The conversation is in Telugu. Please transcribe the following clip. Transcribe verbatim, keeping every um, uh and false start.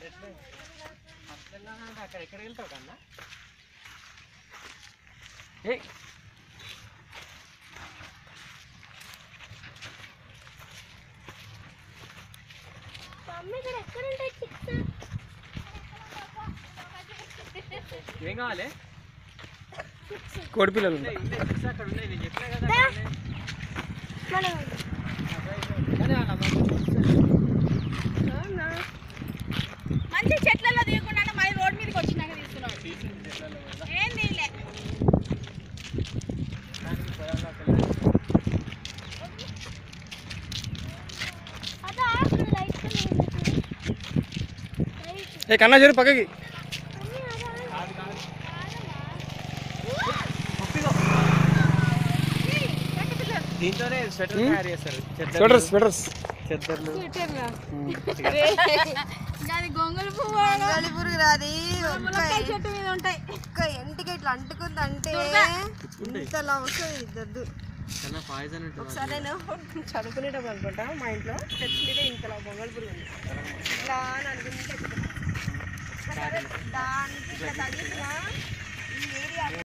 అక్కడ ఎక్కడికి వెళ్తావు కన్నా ఏ ఏం కావాలి కోడి పిల్లలు అక్కడ ఉన్నాయి నేను చెప్పినా కదా మంచి చెట్లలో తీయకుండా మళ్ళీ రోడ్ మీదకి వచ్చినాక తీసుకున్నాడు ఏం తీయలే ఏ కన్నా చేరు పక్కకి దీంతోనే స్వెటర్ తయారు చేస్తారు స్వెటర్స్ స్వెటర్స్ చెద్దర్లు అది గొంగళి పువ్వు గొంగళి పురుగు రాది ములక్కాయ చెట్టు మీద ఉంటాయి ఒక్క ఎంటికి ఇట్లా అంటుకుంది అంటే ఇంతలా వస్తుంది దద్దు పాయిజన్ ఒకసారి నేను చదువుకునేటప్పుడు అనుకుంటా మా ఇంట్లో స్టెప్స్ మీద ఇంతలా గొంగళి పురుగు ఉంది ఇట్లా అని అనుకుంటే దానికి ఇట్లా తగిలిన ఈ ఏరియా